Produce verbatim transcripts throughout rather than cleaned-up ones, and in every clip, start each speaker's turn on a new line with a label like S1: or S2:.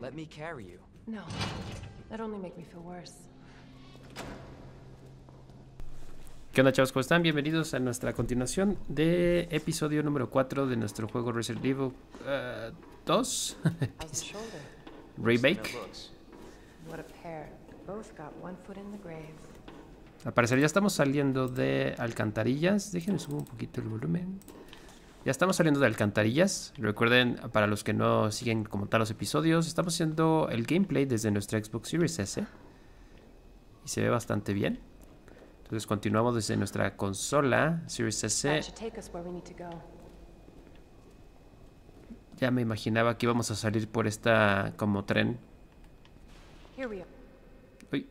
S1: Let me carry you.
S2: No, that'd only make me feel worse.
S3: ¿Qué onda, chavos? ¿Cómo están? Bienvenidos a nuestra continuación de episodio número cuatro de nuestro juego Resident Evil uh, dos Remake.
S2: What a pair. Both got one foot in the grave.
S3: Al parecer ya estamos saliendo de alcantarillas. Déjenme subir un poquito el volumen. Ya estamos saliendo de alcantarillas. Recuerden, para los que no siguen como tal los episodios, estamos haciendo el gameplay desde nuestra Xbox Series S. Y se ve bastante bien. Entonces continuamos desde nuestra consola Series S. Ya me imaginaba que íbamos a salir por esta como tren. Uy.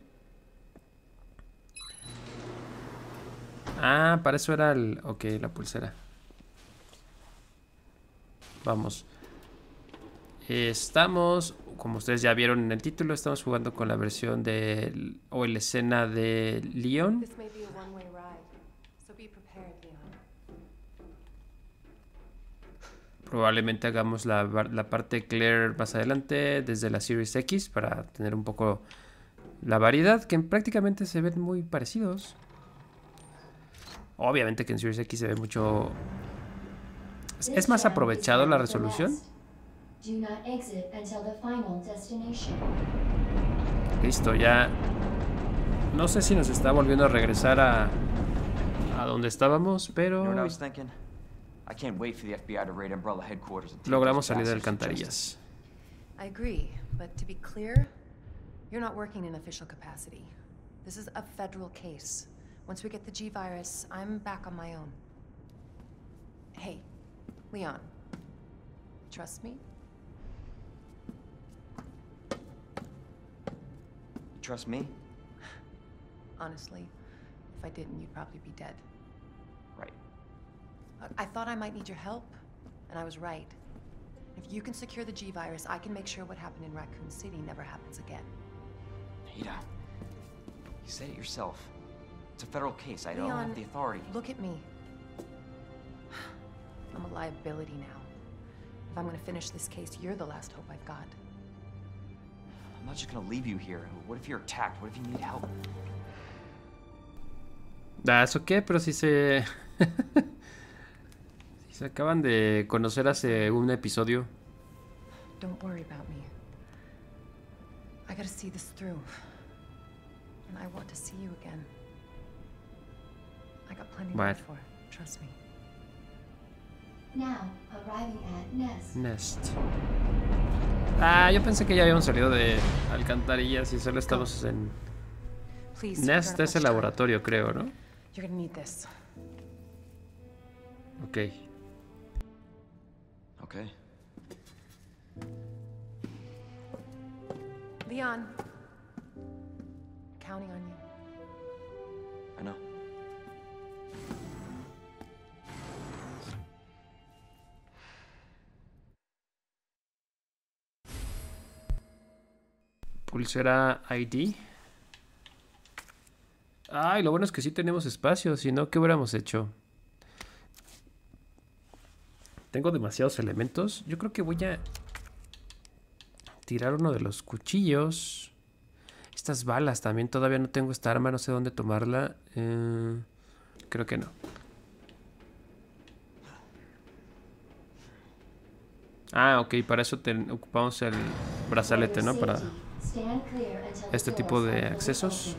S3: Ah, para eso era el... Ok, la pulsera. Vamos. Estamos, como ustedes ya vieron en el título, estamos jugando con la versión de... o la escena de Leon. Probablemente hagamos la, la parte Claire más adelante desde la Series X para tener un poco la variedad, que prácticamente se ven muy parecidos. Obviamente que en Series X se ve mucho... Es, es más aprovechado la resolución. Listo, ya... No sé si nos está volviendo a regresar a... a donde estábamos, pero... Logramos salir de alcantarillas.
S2: I agree, but to be clear, you're not working in official capacity. This is a federal case. Once we get the G virus, I'm back on my own. Hey, Leon, trust me?
S1: Trust me?
S2: Honestly, if I didn't, you'd probably be dead.
S1: Right.
S2: I thought I might need your help, and I was right. If you can secure the G virus, I can make sure what happened in Raccoon City never happens again.
S1: Ada, you said it yourself. It's a federal case. I don't
S2: Leon,
S1: have the authority.
S2: Look at me. I'm a liability now. If I'm gonna finish this case, you're the last hope I've got.
S1: I'm not just gonna leave you here. What if you're attacked? What if you need help?
S3: Ah, ¿eso qué? Pero si se... si se acaban de conocer hace un episodio.
S2: Don't worry about me. I gotta see this through. And I want to see you again. I got plenty to live for. Trust me.
S4: Now, arriving at Nest.
S3: Nest. Ah, yo pensé que ya habíamos salido de alcantarillas y solo estamos en...
S2: Please,
S3: Nest es el laboratorio, creo, ¿no?
S2: You're gonna need this.
S3: Ok.
S1: Okay.
S2: Leon, counting on you.
S1: I know.
S3: Pulsera I D. Ay, lo bueno es que sí tenemos espacio. Si no, ¿qué hubiéramos hecho? Tengo demasiados elementos. Yo creo que voy a tirar uno de los cuchillos. Estas balas también. Todavía no tengo esta arma. No sé dónde tomarla. Eh, creo que no. Ah, ok. Para eso te, ocupamos el brazalete, ¿no? Para este tipo de accesos.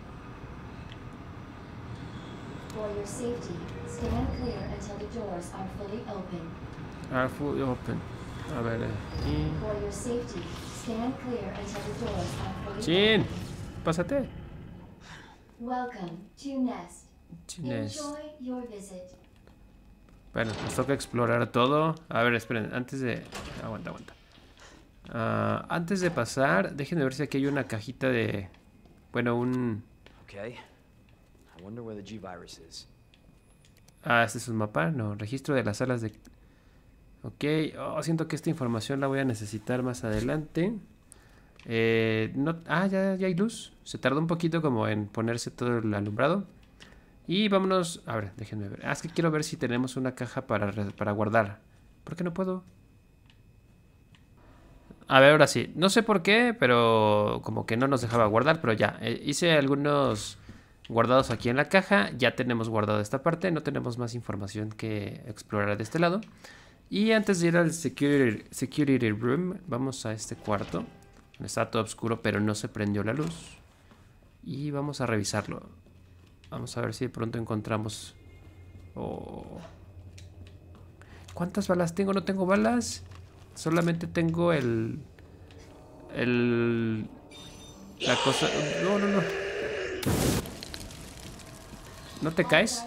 S4: For your safety, stand clear until the doors are fully open.
S3: Are fully open. A ver, aquí.
S4: For your safety, stand clear until the doors are fully
S3: Chin,
S4: open.
S3: pásate.
S4: Welcome to Nest.
S3: To Nest.
S4: Enjoy your visit.
S3: Bueno, nos toca explorar todo. A ver, esperen, antes de... Aguanta, aguanta. Uh, antes de pasar, déjenme ver si aquí hay una cajita de... Bueno, un...
S1: Okay. I wonder where the G virus is.
S3: Ah, este es un mapa. No, registro de las salas de... Ok. Oh, siento que esta información la voy a necesitar más adelante. Eh, no... Ah, ya, ya hay luz. Se tardó un poquito como en ponerse todo el alumbrado. Y vámonos... A ver, déjenme ver. Ah, es que quiero ver si tenemos una caja para, para guardar. ¿Por qué no puedo? A ver, ahora sí. No sé por qué, pero como que no nos dejaba guardar, pero ya. Eh, hice algunos guardados aquí en la caja. Ya tenemos guardado esta parte. No tenemos más información que explorar de este lado. Y antes de ir al security, security room, vamos a este cuarto. Está todo oscuro, pero no se prendió la luz. Y vamos a revisarlo. Vamos a ver si de pronto encontramos... Oh. ¿Cuántas balas tengo? No tengo balas. Solamente tengo el... El... La cosa... No, no, no. ¿No te caes?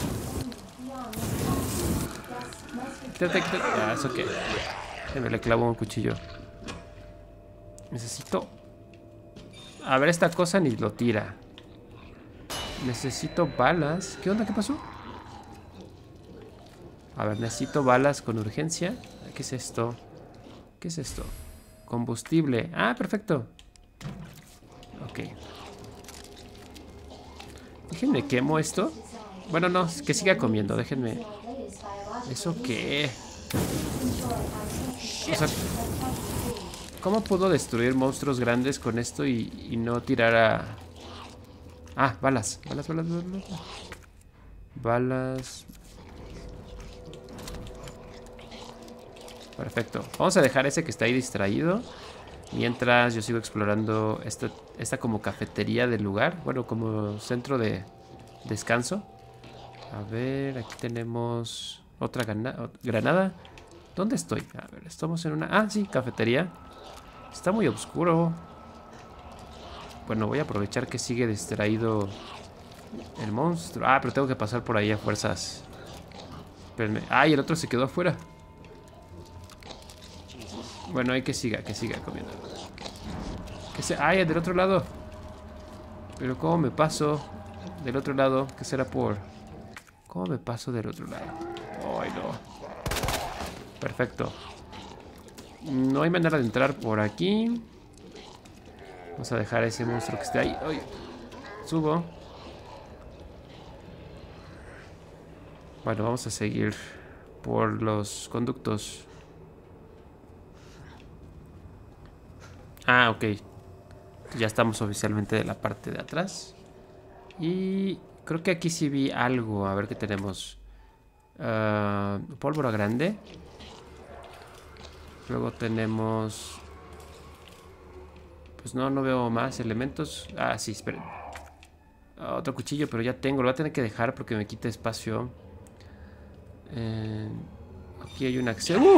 S3: Te, te, te... Ah, eso que... Se me le clavó un cuchillo. Necesito... A ver, esta cosa ni lo tira. Necesito balas. ¿Qué onda? ¿Qué pasó? A ver, necesito balas con urgencia. ¿Qué es esto? ¿Qué es esto? Combustible. Ah, perfecto. Ok. Déjenme quemo esto. Bueno, no, que siga comiendo. Déjenme. ¿Eso qué? O sea, ¿cómo puedo destruir monstruos grandes con esto y, y no tirar a... Ah, balas. Balas, balas, balas. Balas. Perfecto. Vamos a dejar ese que está ahí distraído. Mientras yo sigo explorando esta, esta como cafetería del lugar. Bueno, como centro de descanso. A ver, aquí tenemos otra granada. granada. ¿Dónde estoy? A ver, estamos en una... Ah, sí, cafetería. Está muy oscuro. Bueno, voy a aprovechar que sigue distraído el monstruo. Ah, pero tengo que pasar por ahí a fuerzas. Espérenme. Ah, y el otro se quedó afuera. Bueno, hay que siga, que siga comiendo. Que se... ¡Ay, del otro lado! Pero ¿cómo me paso del otro lado? ¿Qué será por...? ¿Cómo me paso del otro lado? ¡Ay, no! Perfecto. No hay manera de entrar por aquí. Vamos a dejar a ese monstruo que esté ahí. ¡Ay! Subo. Bueno, vamos a seguir por los conductos. Ah, ok. Ya estamos oficialmente de la parte de atrás. Y creo que aquí sí vi algo. A ver qué tenemos. Uh, pólvora grande. Luego tenemos... Pues no, no veo más elementos. Ah, sí, esperen. Uh, otro cuchillo, pero ya tengo. Lo voy a tener que dejar porque me quita espacio. Eh, aquí hay un acceso. ¡Uh!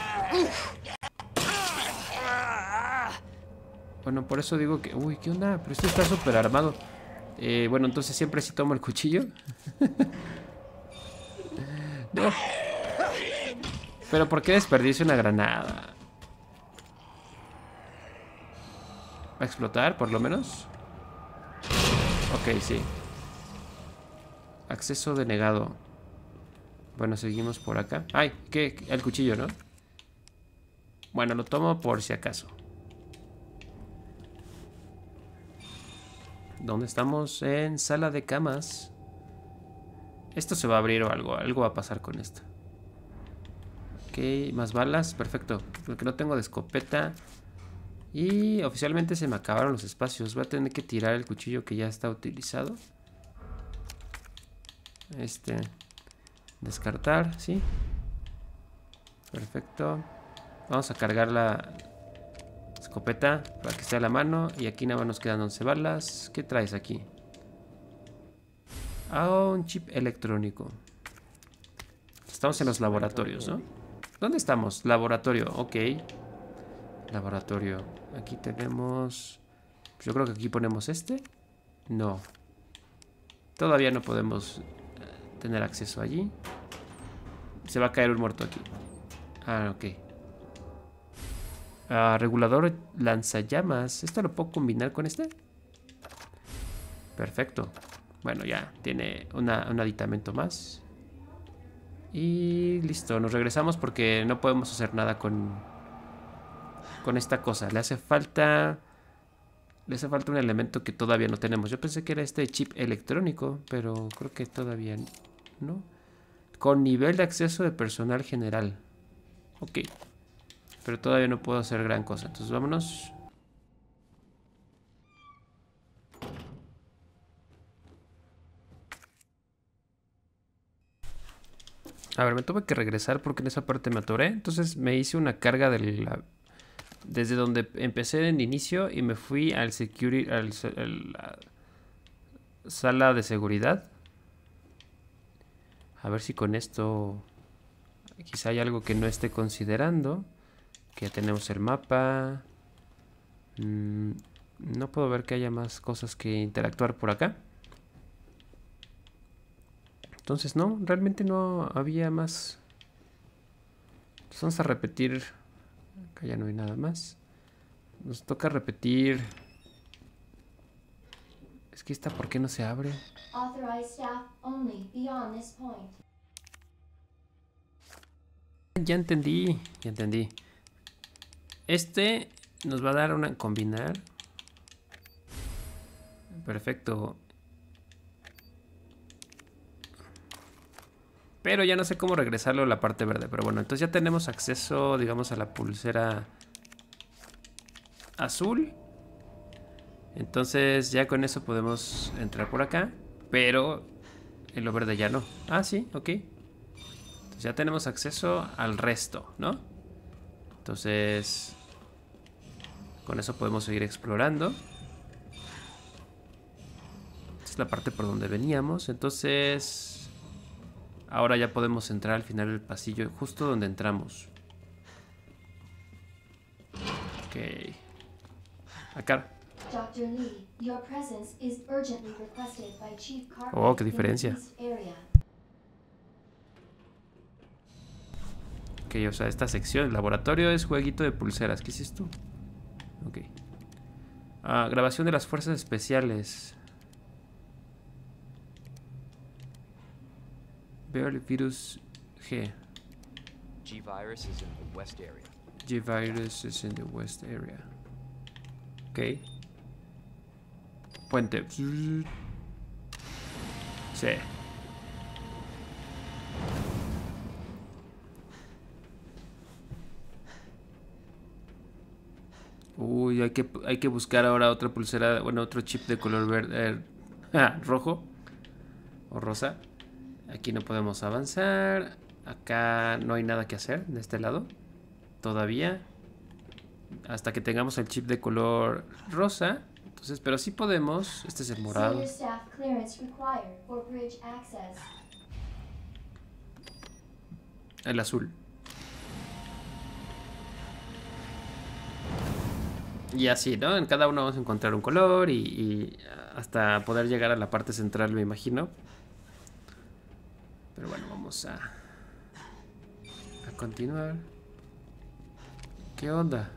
S3: Bueno, por eso digo que... Uy, ¿qué onda? Pero esto está súper armado. Eh, bueno, entonces siempre sí tomo el cuchillo. No. Pero ¿por qué desperdicio una granada? ¿Va a explotar, por lo menos? Ok, sí. Acceso denegado. Bueno, seguimos por acá. ¡Ay! ¿Qué? El cuchillo, ¿no? Bueno, lo tomo por si acaso. ¿Dónde estamos? En sala de camas. Esto se va a abrir o algo. Algo va a pasar con esto. Ok, más balas. Perfecto. Porque no tengo de escopeta. Y oficialmente se me acabaron los espacios. Voy a tener que tirar el cuchillo que ya está utilizado. Este. Descartar, ¿sí? Perfecto. Vamos a cargar la escopeta para que esté a la mano. Y aquí nada más nos quedan once balas. ¿Qué traes aquí? Ah, un chip electrónico. Estamos en los laboratorios, ¿no? ¿Dónde estamos? Laboratorio, ok. Laboratorio. Aquí tenemos... Yo creo que aquí ponemos este. No. Todavía no podemos tener acceso allí. Se va a caer un muerto aquí. Ah, ok. Uh, regulador lanzallamas. ¿Esto lo puedo combinar con este? Perfecto. Bueno, ya tiene una, un aditamento más. Y listo, nos regresamos porque no podemos hacer nada con, con esta cosa. Le hace falta... Le hace falta un elemento que todavía no tenemos. Yo pensé que era este chip electrónico, pero creo que todavía no. Con nivel de acceso de personal general. Ok. Pero todavía no puedo hacer gran cosa. Entonces vámonos. A ver, me tuve que regresar porque en esa parte me atoré. Entonces me hice una carga de la... desde donde empecé en inicio y me fui al security, al, a la sala de seguridad. A ver si con esto quizá hay algo que no esté considerando. Que ya tenemos el mapa. Mm, no puedo ver que haya más cosas que interactuar por acá. Entonces no, realmente no había más. Entonces vamos a repetir. Acá ya no hay nada más. Nos toca repetir. Es que esta, ¿por qué no se abre?
S4: Authorized staff only beyond this point.
S3: Ya entendí, ya entendí. Este nos va a dar una combinar. Perfecto. Pero ya no sé cómo regresarlo a la parte verde. Pero bueno, entonces ya tenemos acceso, digamos, a la pulsera azul. Entonces ya con eso podemos entrar por acá. Pero en lo verde ya no. Ah, sí, ok. Entonces ya tenemos acceso al resto, ¿no? Entonces con eso podemos seguir explorando. Esta es la parte por donde veníamos. Entonces ahora ya podemos entrar al final del pasillo, justo donde entramos. Ok. Acá.
S4: Doctor Lee, your presence is urgently requested by Chief Cartwright.
S3: Oh, qué diferencia. Ok, o sea, esta sección, el laboratorio es jueguito de pulseras. ¿Qué hiciste tú? Ok. Ah, grabación de las fuerzas especiales. Veo el virus G.
S1: G-Virus is in the west area.
S3: G-Virus is in the west area. Ok. Puente. Sí. Uy, hay que, hay que buscar ahora otra pulsera, bueno, otro chip de color verde, eh, ah, rojo o rosa. Aquí no podemos avanzar. Acá no hay nada que hacer de este lado todavía, hasta que tengamos el chip de color rosa. Entonces, pero sí podemos. Este es el morado. El azul. Y así, ¿no? En cada uno vamos a encontrar un color y, y hasta poder llegar a la parte central, me imagino. Pero bueno, vamos a, a continuar. ¿Qué onda?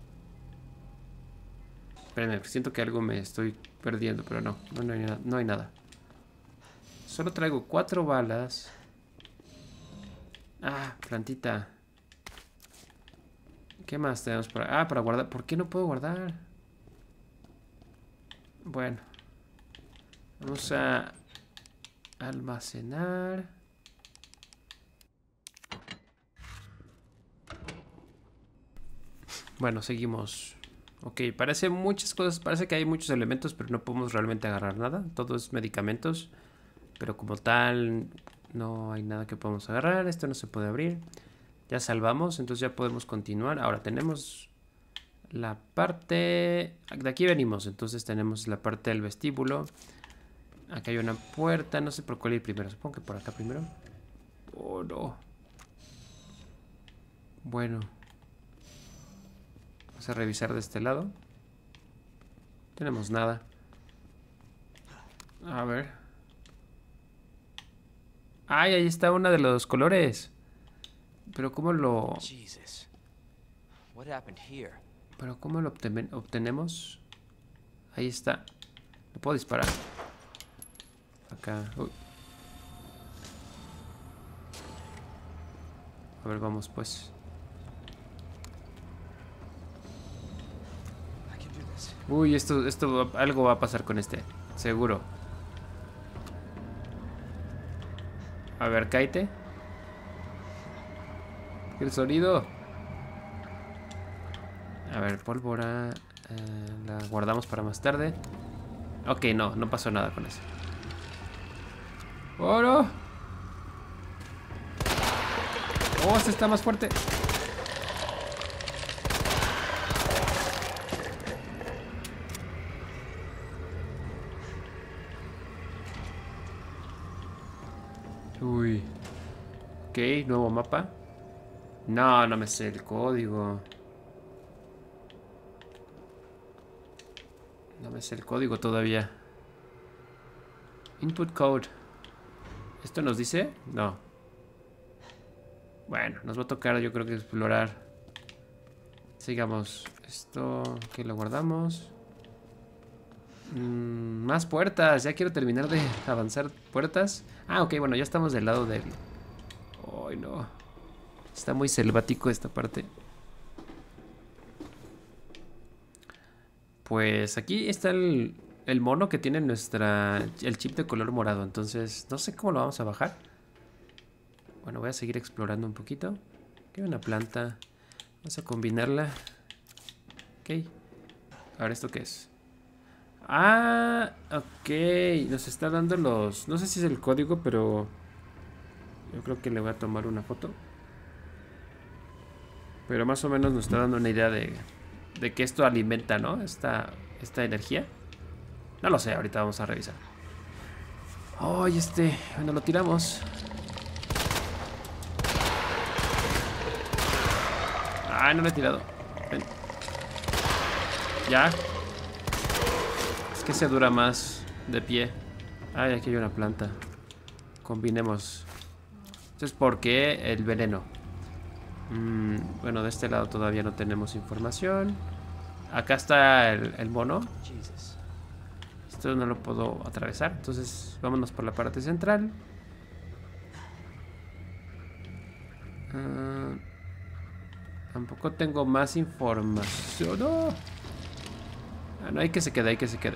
S3: Espérenme, siento que algo me estoy perdiendo, pero no, no, no, hay, nada, no hay nada. Solo traigo cuatro balas. Ah, plantita. ¿Qué más tenemos para...? Ah, para guardar. ¿Por qué no puedo guardar? Bueno. Vamos a almacenar. Bueno, seguimos. Ok, parece muchas cosas. Parece que hay muchos elementos, pero no podemos realmente agarrar nada. Todo es medicamentos. Pero como tal, no hay nada que podamos agarrar. Esto no se puede abrir. Ya salvamos, entonces ya podemos continuar. Ahora tenemos la parte... De aquí venimos, entonces tenemos la parte del vestíbulo. Acá hay una puerta, no sé por cuál ir primero. Supongo que por acá primero. Oh, no. Bueno. Vamos a revisar de este lado. No tenemos nada. A ver. ¡Ay! Ahí está uno de los colores. Pero ¿cómo lo...?
S1: Jesus. What happened here?
S3: Pero ¿cómo lo obten obtenemos? Ahí está. No puedo disparar. Acá. Uy. A ver, vamos pues. Uy, esto, esto, algo va a pasar con este. Seguro. A ver, cáete. El sonido. A ver, pólvora. Eh, la guardamos para más tarde. Ok, no, no pasó nada con eso. ¡Oh, no! ¡Oh, este está más fuerte! Uy. Ok, nuevo mapa. No, no me sé el código. No me sé el código todavía. Input code. ¿Esto nos dice? No. Bueno, nos va a tocar yo creo que explorar. Sigamos. Esto que lo guardamos. Mm, más puertas. Ya quiero terminar de avanzar puertas. Ah, ok, bueno, ya estamos del lado del... Ay, no. Está muy selvático esta parte. Pues aquí está el, el mono que tiene nuestra... el chip de color morado. Entonces, no sé cómo lo vamos a bajar. Bueno, voy a seguir explorando un poquito. Aquí hay una planta. Vamos a combinarla. Ok. Ahora, ¿esto qué es? Ah, ok. Nos está dando los... No sé si es el código, pero... yo creo que le voy a tomar una foto. Pero más o menos nos está dando una idea de... de que esto alimenta, ¿no? Esta, esta energía. No lo sé, ahorita vamos a revisar. Oh, y este... bueno, lo tiramos. Ah, no lo he tirado. Ven. Ya. Es que se dura más de pie. Ay, aquí hay una planta. Combinemos. Entonces, ¿por qué el veneno? Mm, bueno, de este lado todavía no tenemos información. Acá está el, el mono. Esto no lo puedo atravesar. Entonces, vámonos por la parte central. Uh, tampoco tengo más información. ¡No! Ah, no, hay que se quede, hay que se quede.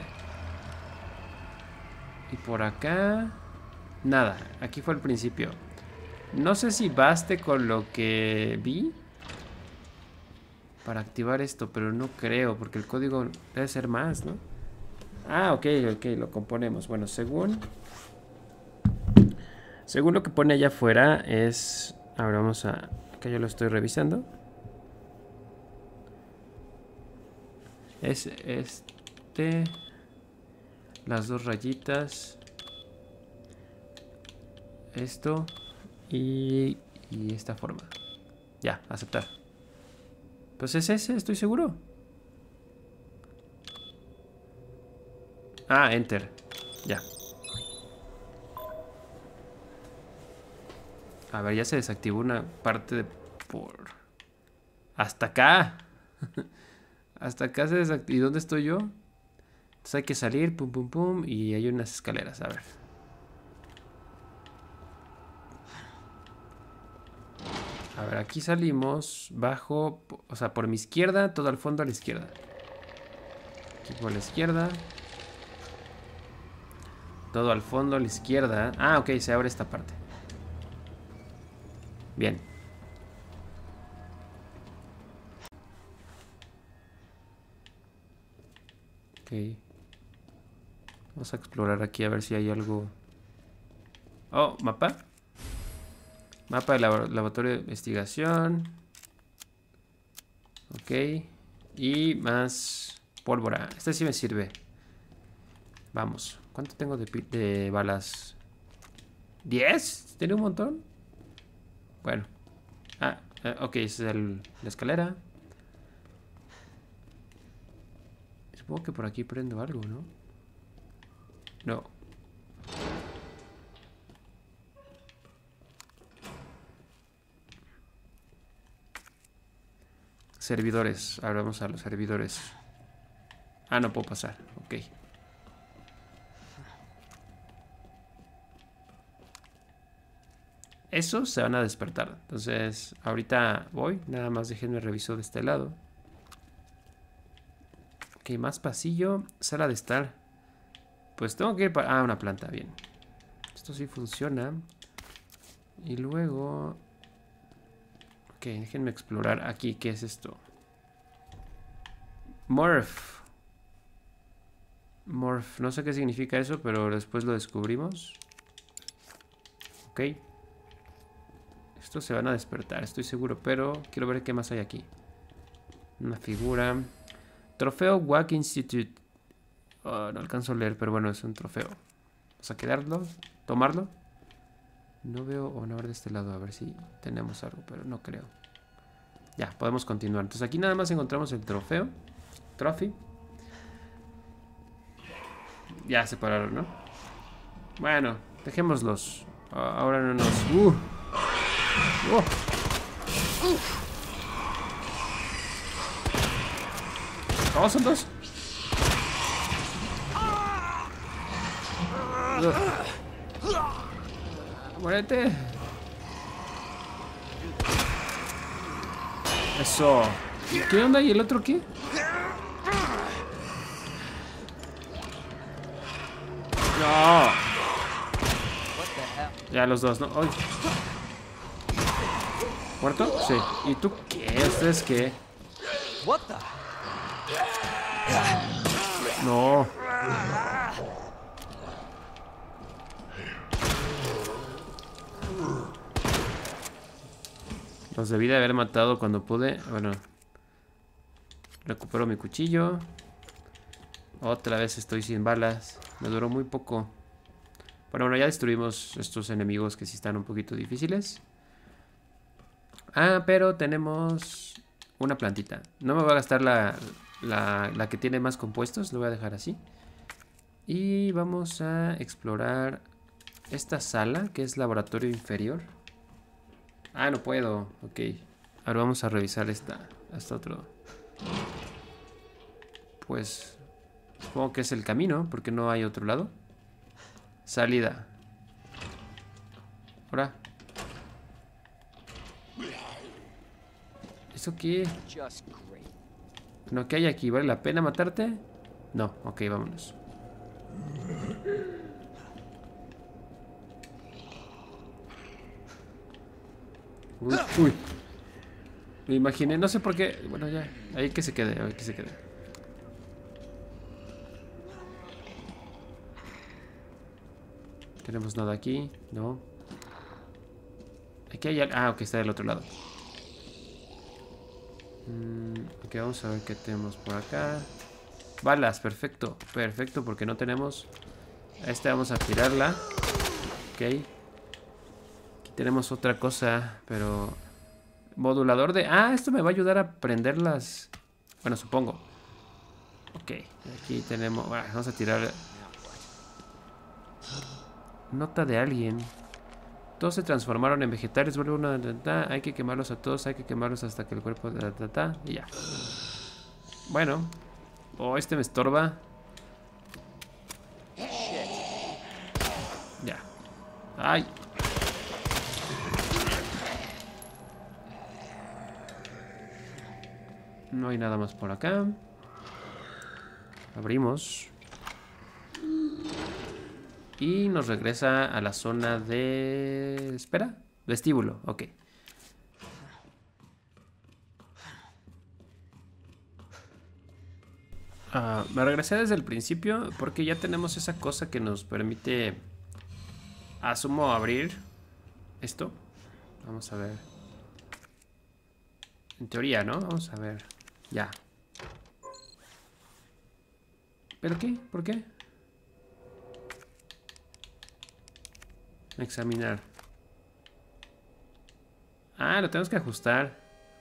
S3: Y por acá... nada, aquí fue el principio. No sé si baste con lo que vi para activar esto, pero no creo, porque el código debe ser más, ¿no? Ah, ok, ok, lo componemos. Bueno, según... según lo que pone allá afuera es... ahora vamos a... acá yo lo estoy revisando. Es este... las dos rayitas. Esto. Y... y esta forma. Ya, aceptar. Pues es ese, estoy seguro. Ah, enter. Ya. A ver, ya se desactivó una parte de... por... hasta acá. Hasta acá se desactivó. ¿Y dónde estoy yo? Entonces hay que salir, pum, pum, pum. Y hay unas escaleras, a ver. A ver, aquí salimos. Bajo, o sea, por mi izquierda, todo al fondo a la izquierda. Aquí por la izquierda. Todo al fondo a la izquierda. Ah, ok, se abre esta parte. Bien. Ok. Vamos a explorar aquí a ver si hay algo. Oh, mapa. Mapa de lab laboratorio de investigación. Ok. Y más pólvora. Este sí me sirve. Vamos. ¿Cuánto tengo de, de balas? ¿diez? ¿Tiene un montón? Bueno. Ah, eh, ok, esa es el, la escalera. Supongo que por aquí prendo algo, ¿no? No. Servidores. Ahora vamos a los servidores. Ah, no puedo pasar. Ok. Esos se van a despertar. Entonces, ahorita voy. Nada más déjenme reviso de este lado. Ok, más pasillo. Sala de estar. Pues tengo que ir para... ah, una planta. Bien. Esto sí funciona. Y luego... ok, déjenme explorar aquí. ¿Qué es esto? Morph. Morph. No sé qué significa eso, pero después lo descubrimos. Ok. Estos se van a despertar, estoy seguro, pero quiero ver qué más hay aquí. Una figura. Trofeo Wack Institute. Oh, no alcanzo a leer, pero bueno, es un trofeo. Vamos a quedarlo, tomarlo. No veo, o no, a ver de este lado, a ver si tenemos algo, pero no creo. Ya, podemos continuar. Entonces aquí nada más encontramos el trofeo. Trophy. Ya se pararon, ¿no? Bueno, dejémoslos. Ahora no nos... Uh. Uh. ¿Cómo son dos? Uh. Muérete. Eso. ¿Qué onda? ¿Y el otro qué? No. Ya los dos, ¿no? ¡Ay! ¿Muerto? Sí. ¿Y tú qué? ¿Ustedes qué? No. Los debí de haber matado cuando pude. Bueno. Recupero mi cuchillo. Otra vez estoy sin balas. Me duró muy poco. Bueno, bueno, ya destruimos estos enemigos que sí están un poquito difíciles. Ah, pero tenemos una plantita. No me voy a gastar la, la, la que tiene más compuestos. Lo voy a dejar así. Y vamos a explorar esta sala, que es laboratorio inferior. Ah, no puedo. Ok. Ahora vamos a revisar esta. Hasta otro. Pues supongo que es el camino, porque no hay otro lado. Salida. Ahora. ¿Eso qué? No, ¿qué hay aquí? ¿Vale la pena matarte? No, ok, vámonos. Uy, uy. Me imaginé, no sé por qué. Bueno, ya, ahí que se quede, ahí que se quede. Tenemos nada aquí, no. Aquí hay algo. Ah, ok, está del otro lado. Mm, ok, vamos a ver qué tenemos por acá. Balas, perfecto, perfecto, porque no tenemos. A este vamos a tirarla. Ok. Aquí tenemos otra cosa, pero... Modulador de... Ah, esto me va a ayudar a prender las... Bueno, supongo. Ok, aquí tenemos... Bueno, vamos a tirar... Nota de alguien. Todos se transformaron en vegetales. Vuelve uno... Hay que quemarlos a todos. Hay que quemarlos hasta que el cuerpo... Y ya. Bueno. Oh, este me estorba. Ya. Ay. No hay nada más por acá. Abrimos. Y nos regresa a la zona de... Espera. Vestíbulo, ok. Uh, me regresé desde el principio porque ya tenemos esa cosa que nos permite... Asumo abrir esto. Vamos a ver. En teoría, ¿no? Vamos a ver. Ya. ¿Pero qué? ¿Por qué? Examinar. Ah, lo tenemos que ajustar.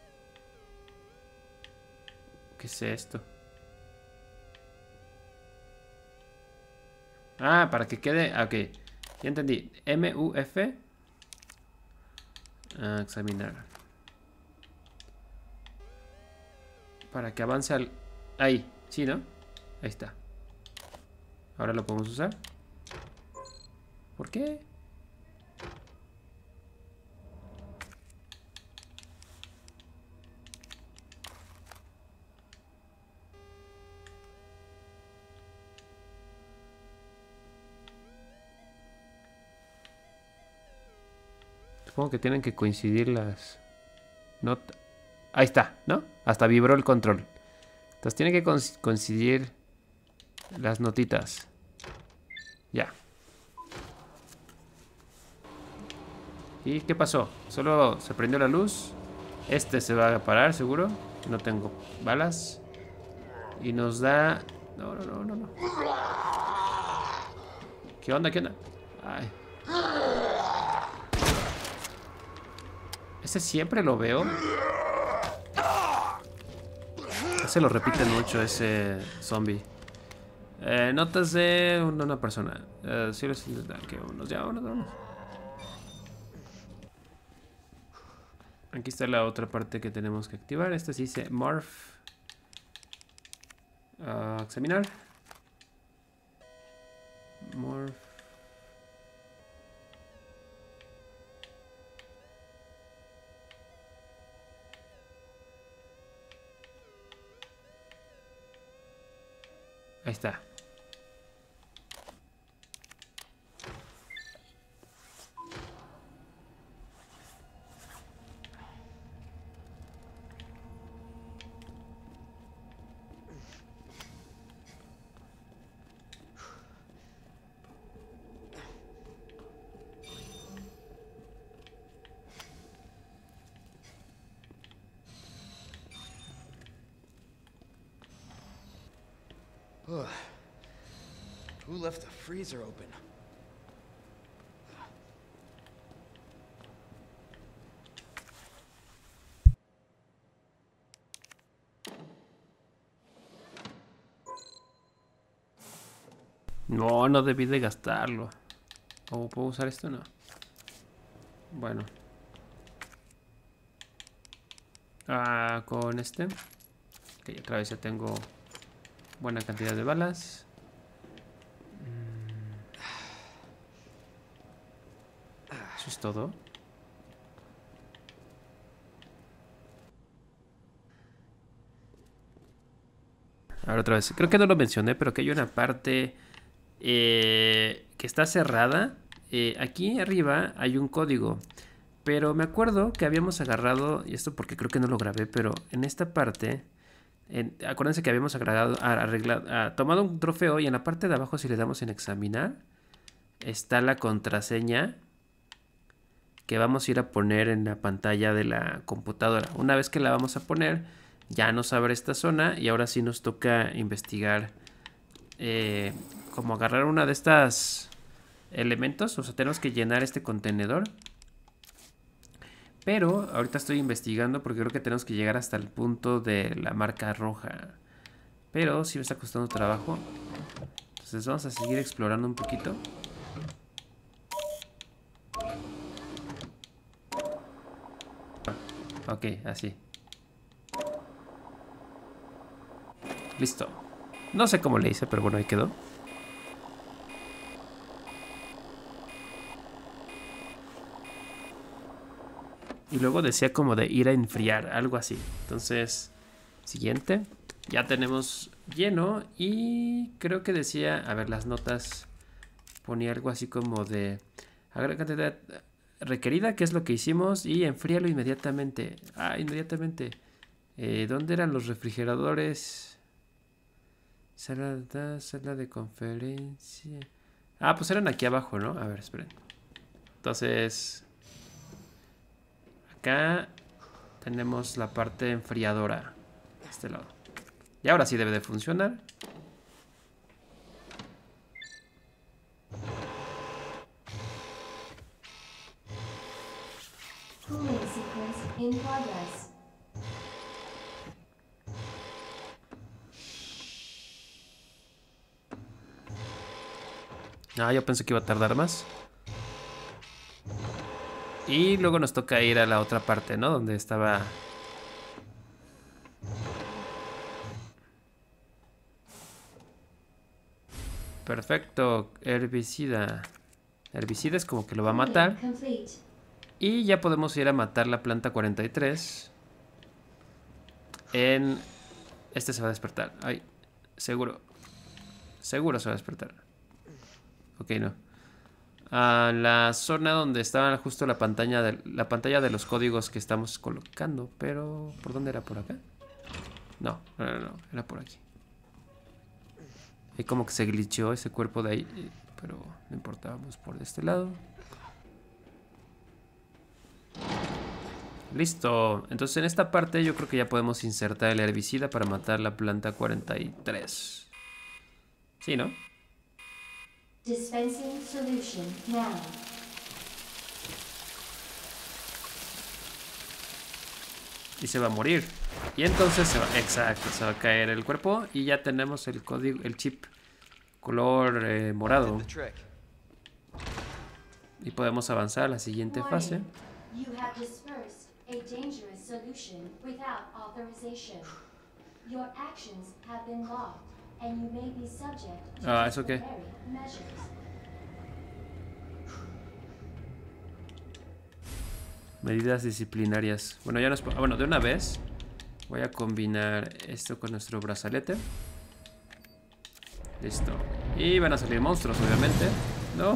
S3: ¿Qué es esto? Ah, para que quede... Ok, ya entendí. M U F. Ah, examinar. Para que avance al... Ahí, sí, ¿no? Ahí está. Ahora lo podemos usar. ¿Por qué? Supongo que tienen que coincidir las notas. Ahí está, ¿no? Hasta vibró el control. Entonces tiene que coincidir las notitas. Ya. ¿Y qué pasó? Solo se prendió la luz. Este se va a parar, seguro. No tengo balas. Y nos da... No, no, no, no, no. ¿Qué onda? ¿Qué onda? Ay. Ese siempre lo veo. Ese lo repiten mucho, ese zombie. Eh, notas de una, una persona. Eh, sí, que unos ya, unos, unos. Aquí está la otra parte que tenemos que activar. Esta sí dice Morph. Uh, examinar. Morph. Ahí está.
S1: Ugh. Who left the freezer open?
S3: No, no debí de gastarlo. ¿O puedo usar esto? No. Bueno. Ah, con este. Ok, otra vez ya tengo buena cantidad de balas. Eso es todo. Ahora otra vez. Creo que no lo mencioné, pero que hay una parte eh, que está cerrada. Eh, aquí arriba hay un código. Pero me acuerdo que habíamos agarrado, y esto porque creo que no lo grabé, pero en esta parte, en, acuérdense que habíamos agregado, arreglado, ah, tomado un trofeo y en la parte de abajo, si le damos en examinar, está la contraseña que vamos a ir a poner en la pantalla de la computadora. Una vez que la vamos a poner, ya nos abre esta zona y ahora sí nos toca investigar eh, como agarrar una de estas elementos. O sea, tenemos que llenar este contenedor. Pero ahorita estoy investigando porque creo que tenemos que llegar hasta el punto de la marca roja. Pero sí me está costando trabajo. Entonces vamos a seguir explorando un poquito. Ok, así. Listo. No sé cómo le hice, pero bueno, ahí quedó. Y luego decía como de ir a enfriar, algo así. Entonces, siguiente. Ya tenemos lleno y creo que decía, a ver, las notas ponía algo así como de agregar cantidad requerida, que es lo que hicimos, y enfríalo inmediatamente. Ah, inmediatamente. Eh, ¿Dónde eran los refrigeradores? Sala, sala de conferencia. Ah, pues eran aquí abajo, ¿no? A ver, esperen. Entonces, acá tenemos la parte enfriadora. De este lado. Y ahora sí debe de funcionar.
S4: Cooling sequence in progress.
S3: Ah, yo pensé que iba a tardar más. Y luego nos toca ir a la otra parte, ¿no? Donde estaba... Perfecto, herbicida. Herbicida es como que lo va a matar. Y ya podemos ir a matar la planta cuarenta y tres. En... Este se va a despertar. Ay, seguro. Seguro se va a despertar. Ok, no. A la zona donde estaba justo la pantalla de, la pantalla de los códigos que estamos colocando. Pero, ¿por dónde era? ¿Por acá? No, no, no, no, era por aquí. Y como que se glitchó ese cuerpo de ahí, pero no importa, vamos por este lado. Listo, entonces en esta parte yo creo que ya podemos insertar el herbicida para matar la planta cuarenta y tres. Sí, ¿no?
S4: Dispensing solution now.
S3: Y se va a morir. Y entonces se va, exacto, se va a caer el cuerpo y ya tenemos el código, el chip color eh, morado. Y podemos avanzar a la siguiente fase.
S4: You have dispersed a dangerous solution without authorization. Your actions have been logged, and you may be subject to
S3: Ah, ¿eso qué?
S4: disciplinary measures.
S3: Medidas disciplinarias. Bueno, ya nos... Ah, bueno, de una vez voy a combinar esto con nuestro brazalete. Listo. Y van a salir monstruos, obviamente. No.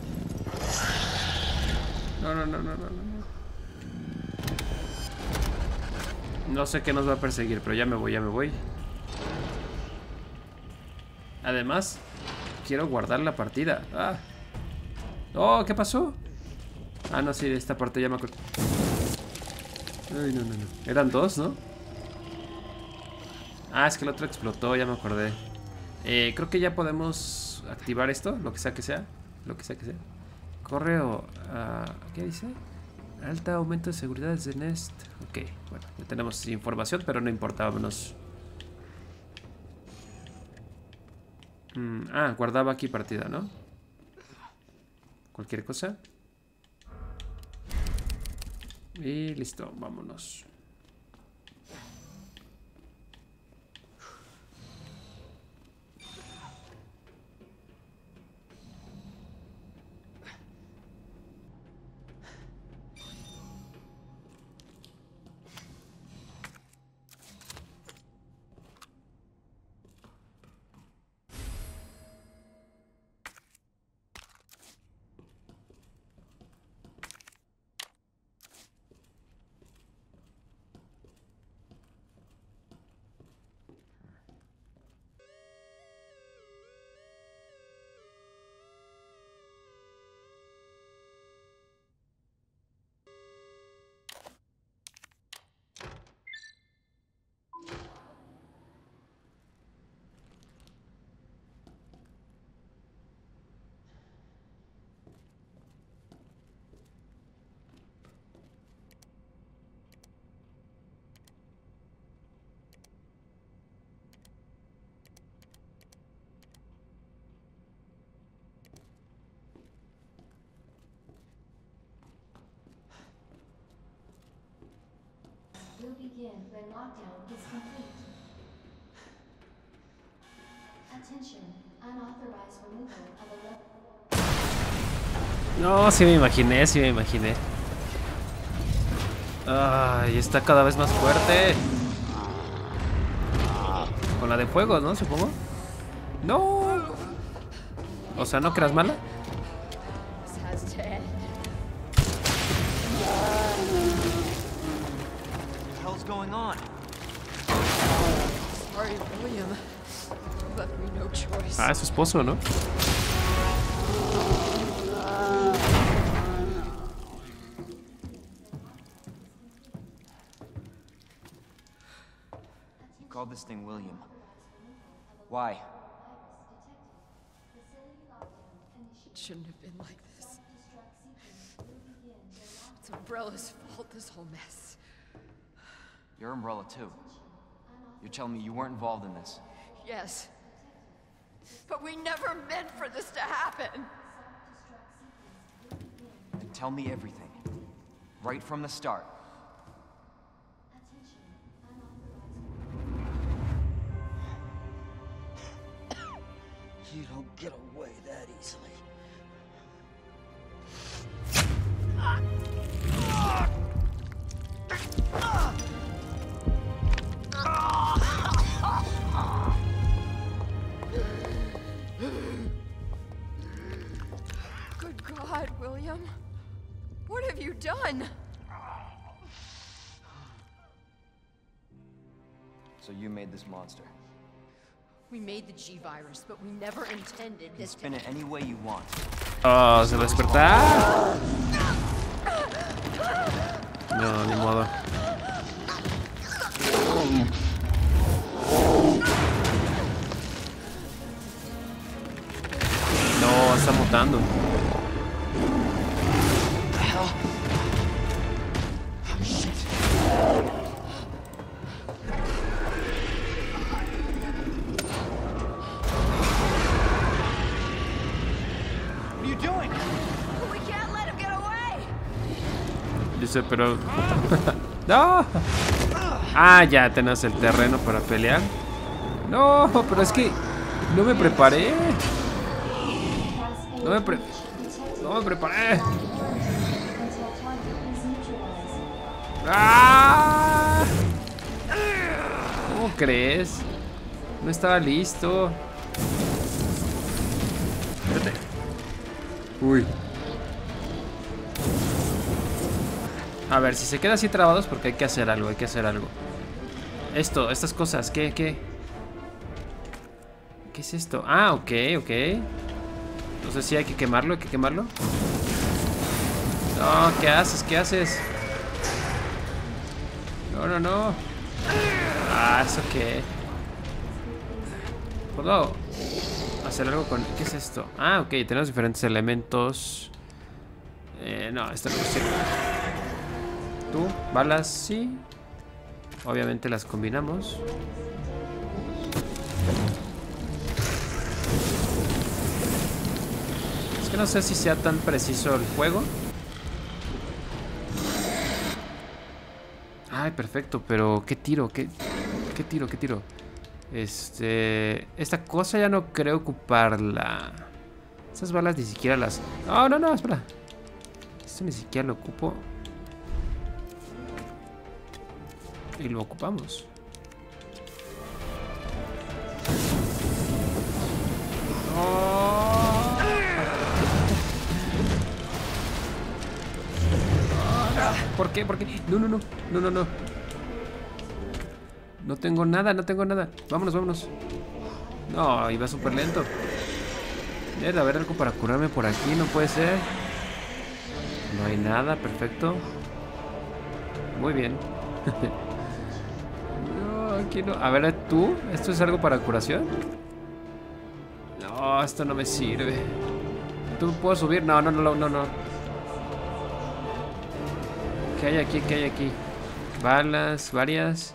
S3: No, no, no, no, no, no. No sé qué nos va a perseguir, pero ya me voy, ya me voy. Además, quiero guardar la partida. Ah. Oh, ¿qué pasó? Ah, no, sí, de esta parte ya me acuerdo. Ay, no, no, no. Eran dos, ¿no? Ah, es que el otro explotó, ya me acordé. Eh, creo que ya podemos activar esto, lo que sea que sea. Lo que sea que sea. Correo. Uh, ¿Qué dice? Alta aumento de seguridad desde Nest. Ok, bueno, ya tenemos información, pero no importa, vámonos. Mm, ah, guardaba aquí partida, ¿no? Cualquier cosa. Y listo, vámonos.
S4: Will begin when lockdown is complete. Attention, unauthorized removal of a level.
S3: No, sí me imaginé, sí me imaginé. Ay, está cada vez más fuerte. Con la de fuego, ¿no? Supongo. No. O sea, ¿no creas mala?
S1: Going on?
S2: Sorry, William. You left me no choice.
S3: Ah, es su esposo, ¿no?
S1: You called this thing William. Why?
S2: It shouldn't have been like this. It's Umbrella's fault, this whole mess.
S1: You're Umbrella too. You're telling me you weren't involved in this?
S2: Yes. But we never meant for this to happen.
S1: Then tell me everything. Right from the start.
S5: You don't get away that easily.
S2: Good God, William. What have you done?
S1: So you made this monster.
S6: We made the G-Virus, but we never intended
S1: You can
S6: this
S1: spin it any way you want.
S3: Oh, se va a despertar. No, ni modo. No, está mutando.
S1: What the hell? Oh, shit. What are you doing?
S6: We can't let him get away!
S3: Dice, pero... ¡No! Ah, ya tenés el terreno para pelear. No, pero es que... No me preparé. No me pre... No me preparé. ¡Ah! ¿Cómo crees? No estaba listo. Espérate. Uy. A ver, si se queda así trabados porque hay que hacer algo, hay que hacer algo. Esto, estas cosas, ¿qué, qué? ¿Qué es esto? Ah, ok, ok. No sé si hay que quemarlo, hay que quemarlo. No, ¿qué haces? ¿Qué haces? No, no, no. Ah, ¿eso qué? ¿Puedo hacer algo con...? ¿Qué es esto? Ah, ok, tenemos diferentes elementos. Eh, no, esto no sirve. Tú, balas, sí. Obviamente las combinamos. Es que no sé si sea tan preciso el juego. Ay, perfecto, pero ¿qué tiro? ¿Qué, qué tiro? ¿Qué tiro? Este... Esta cosa ya no creo ocuparla. Esas balas ni siquiera las... No, no, no, espera. Esto ni siquiera lo ocupo. Y lo ocupamos. Oh. ¿Por qué? ¿Por qué? No, no, no. No, no, no. No tengo nada, no tengo nada. Vámonos, vámonos. No, iba súper lento. Debe haber algo para curarme por aquí, no puede ser. No hay nada, perfecto. Muy bien. No, aquí no. A ver, ¿tú? ¿Esto es algo para curación? No, esto no me sirve. ¿Tú puedo subir? No, no, no, no, no. ¿Qué hay aquí? ¿Qué hay aquí? Balas, varias.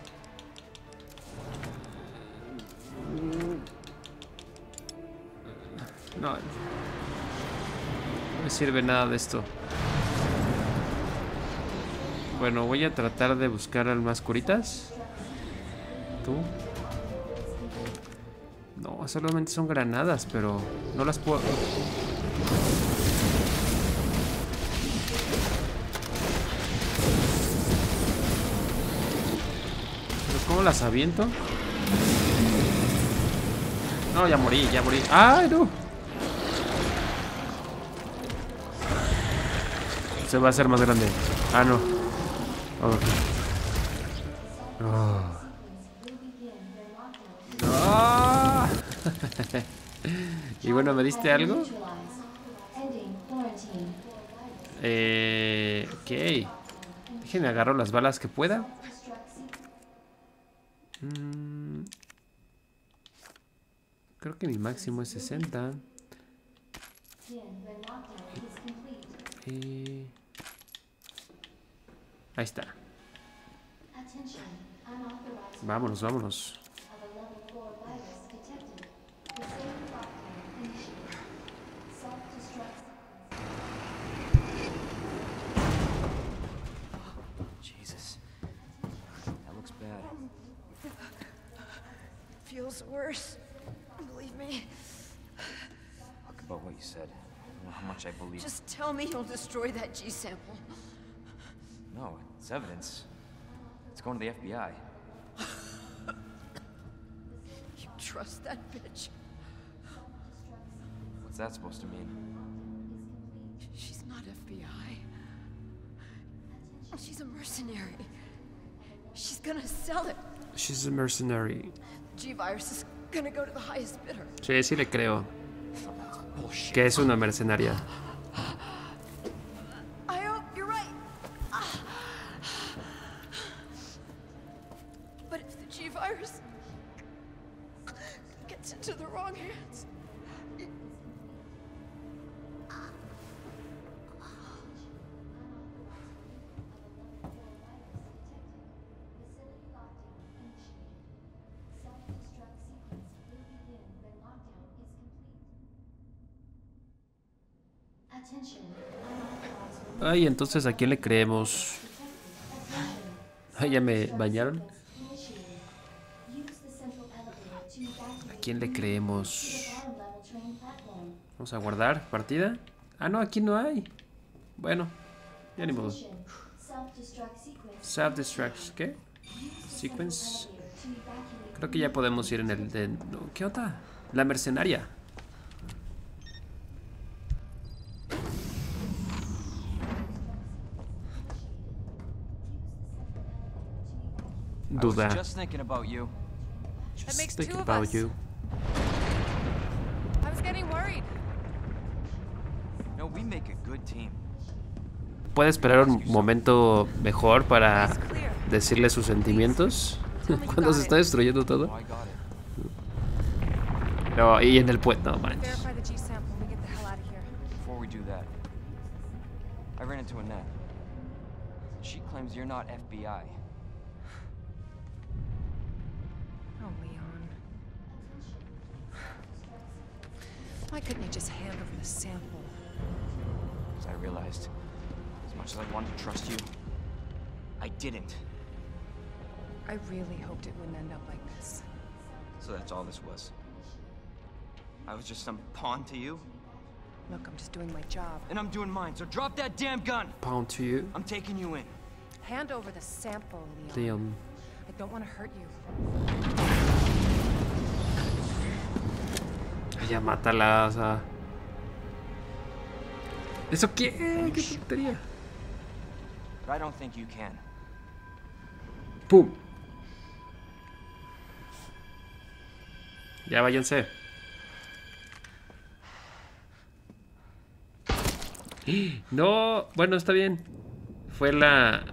S3: No. No me sirve nada de esto. Bueno, voy a tratar de buscar al más curitas. ¿Tú? No, solamente son granadas, pero no las puedo... ¿Pero cómo las aviento? No, ya morí, ya morí. ¡Ay, no! Se va a hacer más grande. Ah, no. Oh. Oh. Oh. Y bueno, ¿me diste algo? Eh, ok. Déjenme agarrar las balas que pueda. Mm. Creo que mi máximo es sesenta. Y... ahí está. Vámonos, vámonos.
S1: Jesus. That looks bad.
S6: Feels worse. Believe me.
S1: Talk about what you said. I don't know how much I believe.
S6: Just tell me you'll destroy that G sample.
S1: No, it's evidence. It's going to the F B I.
S6: You trust that bitch?
S1: What's that supposed to mean?
S6: She's not F B I. She's a mercenary. She's gonna sell it.
S3: She's a mercenary.
S6: G-Virus is gonna go to the highest bidder.
S3: Sí, sí le creo.
S1: Bullshit.
S3: Que es una mercenaria.
S6: I hope you're right. But if the G-Virus gets into the wrong hands...
S3: Ay, entonces, ¿a quién le creemos? Ay, ya me bañaron. ¿A quién le creemos? Vamos a guardar partida. Ah, no, aquí no hay. Bueno, ya ni modo. Self-destruct, ¿qué? Sequence. Creo que ya podemos ir en el de... no, ¿qué otra? La mercenaria. Duda.
S1: I was just thinking about you.
S2: That makes
S3: Think
S2: two of
S3: about
S2: us.
S3: you.
S2: I was getting worried.
S1: No, we make a good team.
S3: ¿Puede esperar un momento mejor para
S2: It's clear.
S3: decirle sus sentimientos?
S2: Tell me you
S3: Cuando
S2: got
S3: se
S2: it.
S3: está destruyendo
S1: Oh,
S3: todo.
S1: I got it.
S3: No, y en el puente, no manches.
S2: Verify the G sample when we get the hell out of here.
S1: Before we do that, I ran into Annette. She claims you're not F B I.
S2: Oh, Leon. Why couldn't you just hand over the sample?
S1: As I realized, as much as I wanted to trust you, I didn't.
S2: I really hoped it wouldn't end up like this.
S1: So that's all this was. I was just some pawn to you,
S2: Look, I'm just doing my job.
S1: and I'm doing mine, so drop that damn gun!
S3: Pound to you,
S1: I'm taking you in.
S2: Hand over the sample, Leon.
S3: Leon.
S2: I don't want to hurt you.
S3: Ay, ya mátala, o sea. ¿Eso qué? ¿Qué tontería?
S1: But I don't think you can.
S3: ¡Pum! Ya váyanse. No, bueno, está bien. Fue la...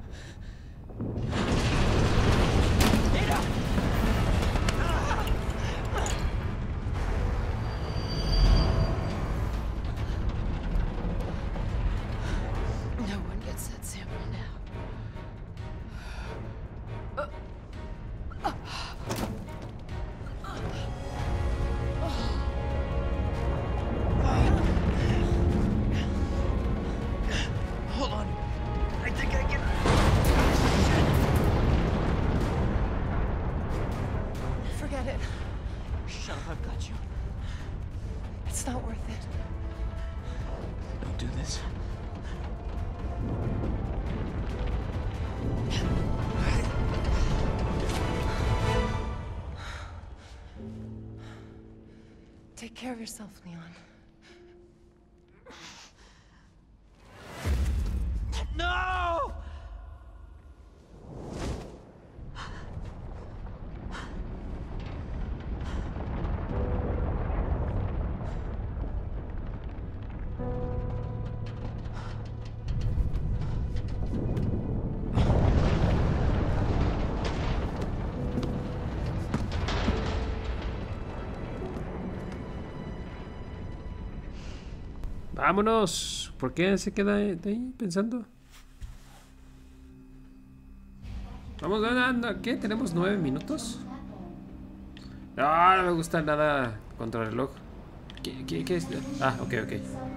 S6: No one gets that sample now.
S1: Hold on. I think I can.
S2: Forget it.
S1: Shut up, I've got you.
S2: It's not worth it.
S1: Don't do this.
S2: Take care of yourself, Leon.
S1: No!
S3: Vámonos. ¿Por qué se queda de ahí pensando? Vamos ganando. ¿Qué? ¿Tenemos nueve minutos? No, no me gusta nada contra el reloj. ¿Qué, qué, qué es? Ah, ok, ok.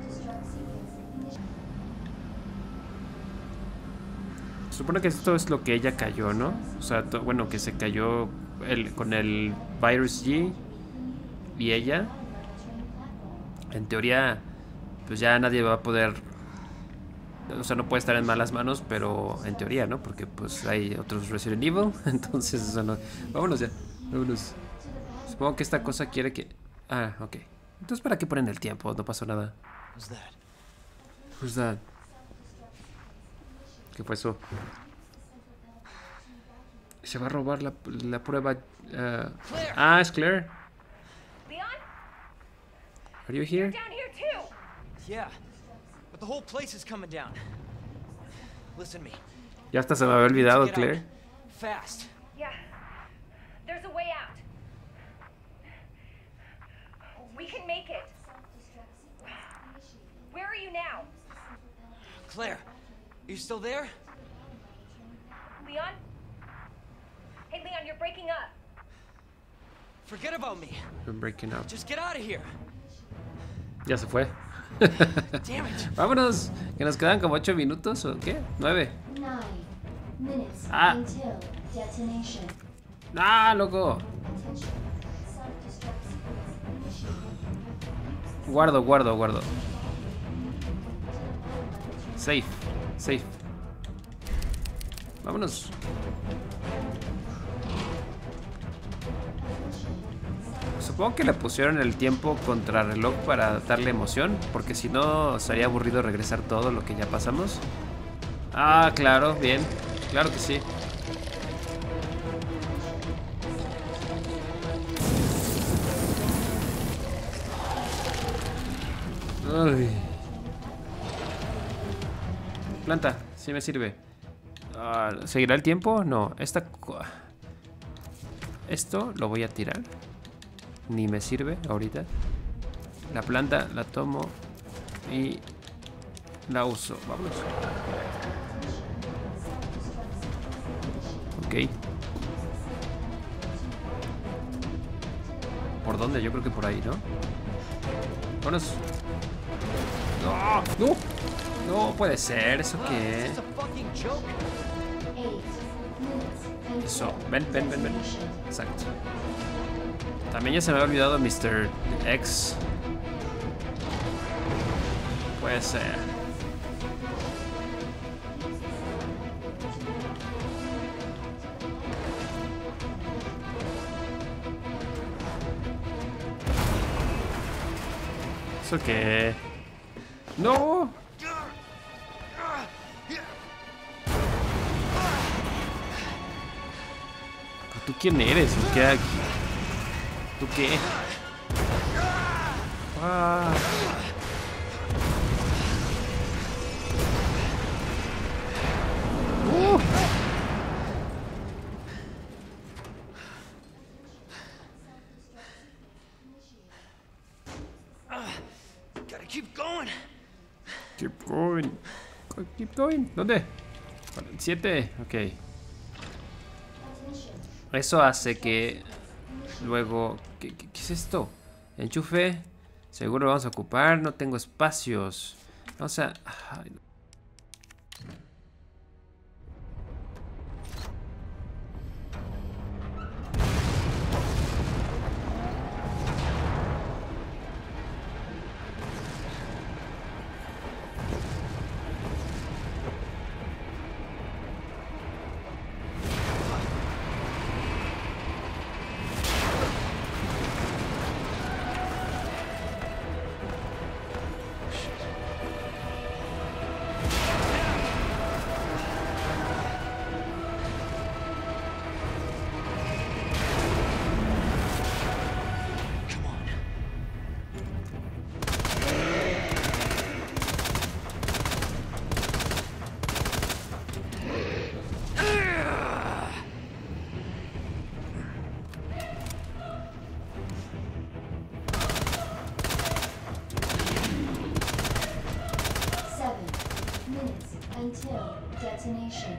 S3: Se supone que esto es lo que ella cayó, ¿no? O sea, to- bueno, que se cayó el, con el Virus G y ella. En teoría, pues ya nadie va a poder... O sea, no puede estar en malas manos, pero en teoría, ¿no? Porque pues hay otros Resident Evil, entonces eso no... Vámonos ya, vámonos. Supongo que esta cosa quiere que... Ah, ok. Entonces, ¿para qué ponen el tiempo? No pasó nada.
S1: What's that?
S3: Who's that? ¿Qué fue eso? Se va a robar la, la prueba. Uh, ah, es Claire.
S7: Leon?
S3: Are you here?
S7: Down here too!
S1: Yeah, but the whole place is coming down. Listen to me.
S3: Ya hasta se me había olvidado,
S1: Get out.
S3: Claire.
S1: Fast.
S7: Yeah. There's a way out. We can make it. Where are you now?
S1: Claire, are you still there?
S7: Leon? Hey, Leon, you're breaking up.
S1: Forget about me.
S3: I'm breaking up.
S1: Just get out of here.
S3: Ya se fue.
S1: Damn it.
S3: Vámonos. Que nos quedan como ocho minutos o qué? Nueve.
S4: Nine minutes
S3: Ah.
S4: until detonation.
S3: Ah, loco.
S4: Attention. Self-destruct sequence initiated.
S3: Guardo, guardo, guardo. Safe, safe. Vámonos. Supongo que le pusieron el tiempo contrarreloj para darle emoción, porque si no sería aburrido regresar todo lo que ya pasamos. Ah, claro, bien. Claro que sí. Ay. Planta, sí me sirve. Ah, ¿seguirá el tiempo? No, esta... Esto lo voy a tirar. Ni me sirve ahorita. La planta la tomo y la uso. Vámonos. Ok. ¿Por dónde? Yo creo que por ahí, ¿no? Vámonos. ¡No! ¡No! No puede ser. ¿Eso qué?
S1: Is this a fucking joke?
S4: Eight minutes until
S3: Eso. Ven, ven, ven, ven.
S4: detonation.
S3: Exacto. También ya se me había olvidado mister X. Puede ser. ¿Eso qué? ¡No! ¿Tú quién eres? ¿Qué aquí? ¿Tú qué? Ah. Uh.
S1: Gotta keep going.
S3: Keep going. Keep going. ¿Dónde? Siete. Ok. Eso hace que luego... ¿Qué, qué, qué es esto? Enchufe. Seguro lo vamos a ocupar. No tengo espacios. Vamos a... Ay,
S4: Seven minutes until detonation.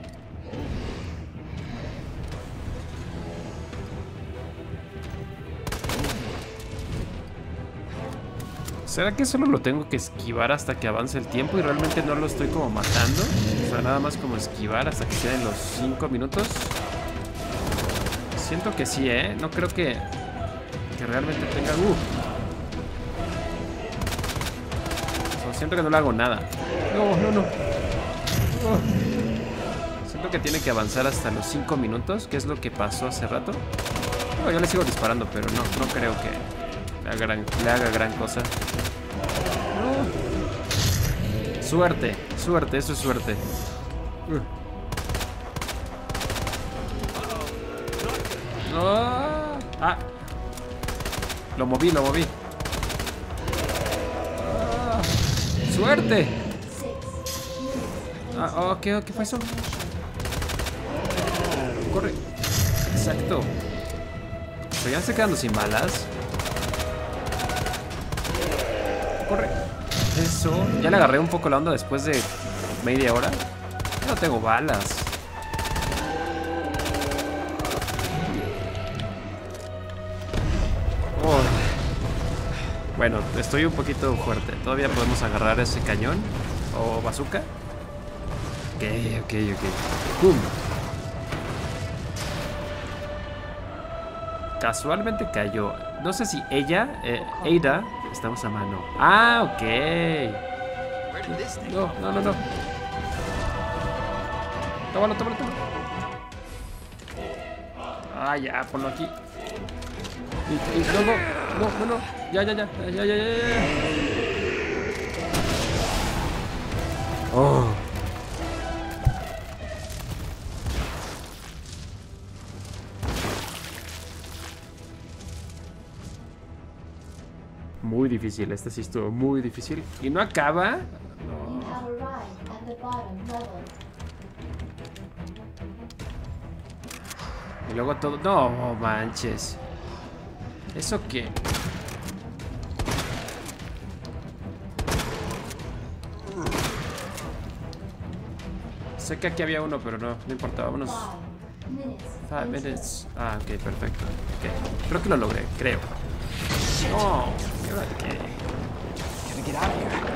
S3: ¿Será que solo lo tengo que esquivar hasta que avance el tiempo y realmente no lo estoy como matando? O sea, nada más como esquivar hasta que queden los cinco minutos. Siento que sí, ¿eh? No creo que, que realmente tenga... Uh. O sea, siento que no le hago nada. No, no, no. Oh. Siento que tiene que avanzar hasta los cinco minutos, que es lo que pasó hace rato. No, yo le sigo disparando, pero no, no creo que le haga gran, le haga gran cosa. No. Suerte, suerte, eso es suerte. Uh. Ah, ah. Lo moví, lo moví. Ah, ¡suerte! Ah, oh, ¿qué, ¿qué fue eso? Corre. Exacto. Pero ya me estoy quedando sin balas. Corre. Eso. Ya le agarré un poco la onda después de media hora. Ya no tengo balas. Oh. Bueno, estoy un poquito fuerte. Todavía podemos agarrar ese cañón o bazooka. Ok, ok, ok. ¡Pum! Casualmente cayó. No sé si ella, eh, Ada, estamos a mano. Ah, ok. No, no, no, no. Tómalo, tómalo, tómalo. Ah, ya, ponlo aquí. Y, y luego, no, no, no. Ya, ya, ya, ya, ya, ya, ya. Oh. Muy difícil, este sí estuvo muy difícil. ¿Y no acaba?
S4: You have arrived at the bottom level.
S3: Y luego todo... No, manches. ¿Eso qué? Sé que aquí había uno, pero no, no importa, vámonos.
S4: Five minutes.
S3: Five
S4: until-
S3: minutes. Ah, ok, perfecto. Ok. Creo que lo logré, creo. No, ¿y ahora qué?
S1: Gotta get out of here.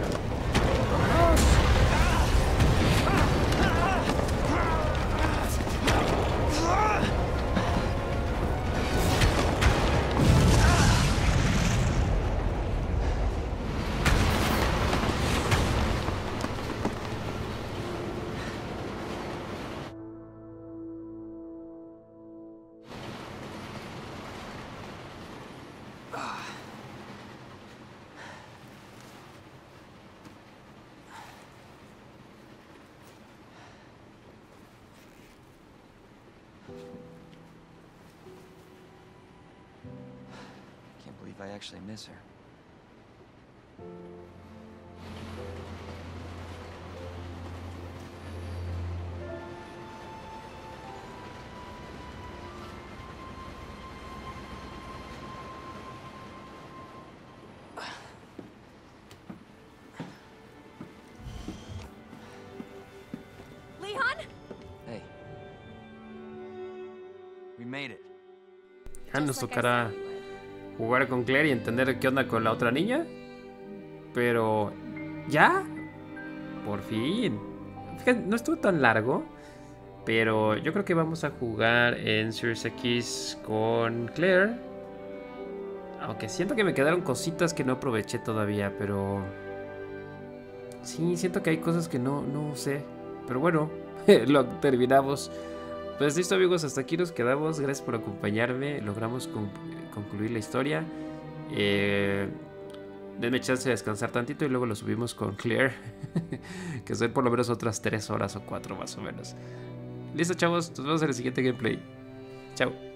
S1: Can't believe I actually miss her.
S6: Leon?
S1: Hey. We made it.
S3: Ya nos
S6: Just like I
S3: tocará
S6: said we would.
S3: jugar con Claire y entender qué onda con la otra niña. Pero... ¿ya? Por fin. Fíjate, no estuvo tan largo. Pero yo creo que vamos a jugar en Series X con Claire. Aunque siento que me quedaron cositas que no aproveché todavía, pero... sí, siento que hay cosas que no, no sé. Pero bueno, lo terminamos. Pues listo, amigos, hasta aquí nos quedamos. Gracias por acompañarme. Logramos con- concluir la historia. Eh, denme chance de descansar tantito y luego lo subimos con Claire. Que son por lo menos otras tres horas o cuatro más o menos. Listo, chavos. Nos vemos en el siguiente gameplay. Chao.